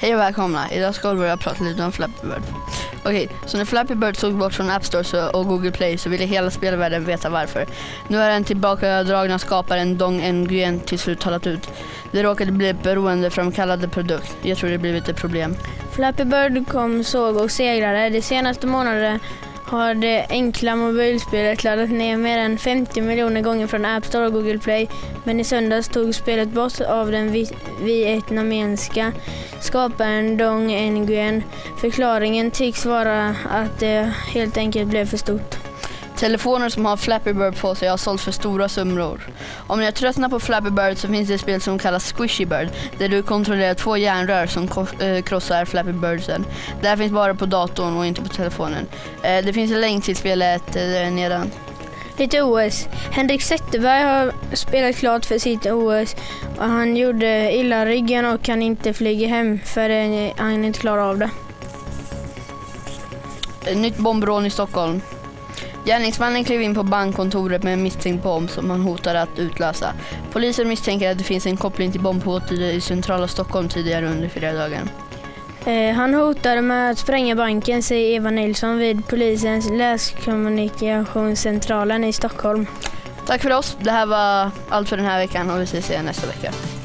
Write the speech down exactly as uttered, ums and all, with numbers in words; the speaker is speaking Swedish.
Hej och välkomna. Idag ska vi börja prata lite om Flappy Bird. Okej, så när Flappy Bird såg bort från App Store och Google Play så ville hela spelvärlden veta varför. Nu är den tillbakadragna skaparen Dong Nguyen till slut talat ut. Det råkade bli ett beroendeframkallande produkt. Jag tror det blivit ett problem. Flappy Bird kom, såg och segrade. De senaste månaderna har det enkla mobilspelet laddat ner mer än femtio miljoner gånger från App Store och Google Play. Men i söndags tog spelet bort av den vietnamesiska skaparen Dong Nguyen. Förklaringen tycks vara att det helt enkelt blev för stort. Telefoner som har Flappy Bird på sig har sålt för stora summor. Om ni tröttnar på Flappy Bird så finns det ett spel som kallas Squishy Bird, där du kontrollerar två järnrör som krossar Flappy Birdsen. Det här finns bara på datorn och inte på telefonen. Det finns en länk till spelet nedan. Lite O S. Henrik Zetterberg har spelat klart för sitt O S och han gjorde illa ryggen och kan inte flyga hem för han inte klarar av det. Nytt bombrån i Stockholm. Gärningsmannen klev in på bankkontoret med en misstänkt bomb som han hotar att utlösa. Polisen misstänker att det finns en koppling till bombhotet i centrala Stockholm tidigare under fredagen. Eh, han hotade med att spränga banken, säger Eva Nilsson vid polisens läskommunikationscentralen i Stockholm. Tack för oss. Det här var allt för den här veckan och vi ses igen nästa vecka.